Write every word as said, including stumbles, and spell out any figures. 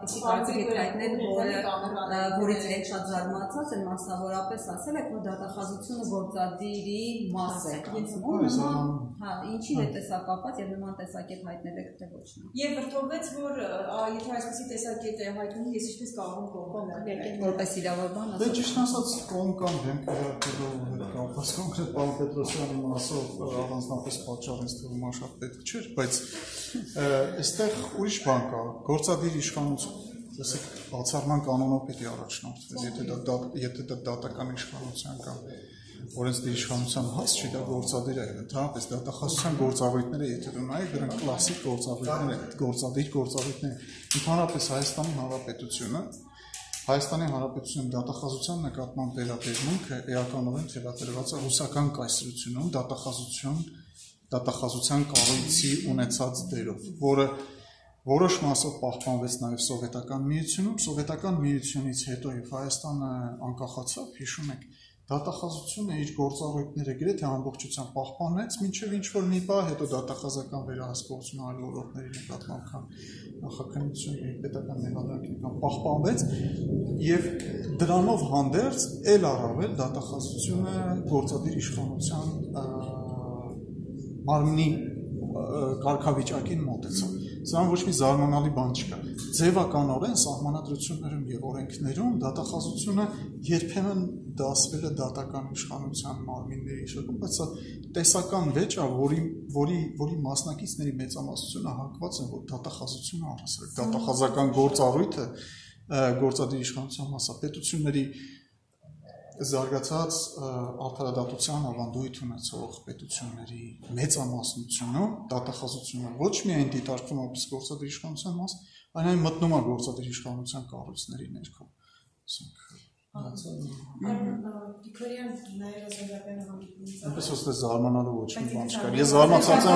Պարզի կարծիք հայտնել, որից իրենք շատ զարմացած են, մասնավորապես ասել եք, որ դատախազությունը գործադիրի մաս է կազմում, ինչի հետ է սա կապված եւ նման տեսակետ հայտնել եք, թե ոչ նա։ Եվ վրդովվեց, որ եթե այսպեսի տեսակետ է հայտնում, ես ինչպես կարող եմ կողմել որպես իրավաբան ասել։ Դե ճիշտ ասած կողմ կամ ենք վերաբերող հետ կապված կոնկրետ Պարոն Պետրոսյանի մասով առանձնապես պատճառ ինձ թվում է շատ պետք չէր, բայց այստեղ ուրիշ բան կա, գործադիր իշխանություն, ասեք բացառման կանոնով պիտի առաջնորդվի, եթե դա եթե դա դատական իշխանության կամ օրենսդիր իշխանության հաս չի, դա գործադիր է, ընդհանրապես դատախազության գործառույթները, եթե դու նայեք, դրանք կլասիկ գործառույթներ են, գործադիր գործառույթներ են, ընդհանրապես Հայաստանի Հանրապետությունը Հայաստանի Հանրապետության դատախազության նկատմամբ վերաբերմունքը էականորեն թելադրված է ռուսական կայսրությունում դատախազություն դատախազության կառույցի ունեցած դերով, որը որոշ մասով պահպանվեց նաև սովետական միությունում, սովետական միությունից հետո եւ Հայաստանը անկախացավ, հիշում եք, դատախազությունը իր գործառույթները գրեթե ամբողջությամբ պահպանեց, մինչև ինչ որ մի բան հետո դատախազական վերահսկողությունը այլ ոլորտների նկատմամբ կամ նախաքննություն եւ պետական մեղադրանքական պահպանվեց եւ դրանով հանդերձ ել առավել դատախազությունը գործադիր իշխանության մարմնի կարգավիճակին մոտեցավ։ Սա ոչ մի զարմանալի բան չկա։ Ձևականորեն սահմանադրություններում եւ օրենքներում դատախազությունը երբեմն դասվել է դատական իշխանության մարմինների շրջանում, բայց սա տեսական վեճ է, որի որի որի մասնակիցների մեծամասնությունը հակված են, որ դատախազությունը առասարակ դատախազական գործառույթը գործադիր իշխանության մասնապետությունների զարգացած արդարադատության ավանդույթ ունեցող պետությունների մեծամասնությունում դատախազությունը ոչ միայն դիտարկվում որպես գործադիր իշխանության մաս, այլ մտնում է գործադիր իշխանության կառույցների ներքո։ Դիքորյան նաև զարգացել է հանդիպումից։ Այնպես ոստե զարմանալու ոչ մի բան չկա։ Ես զարմացած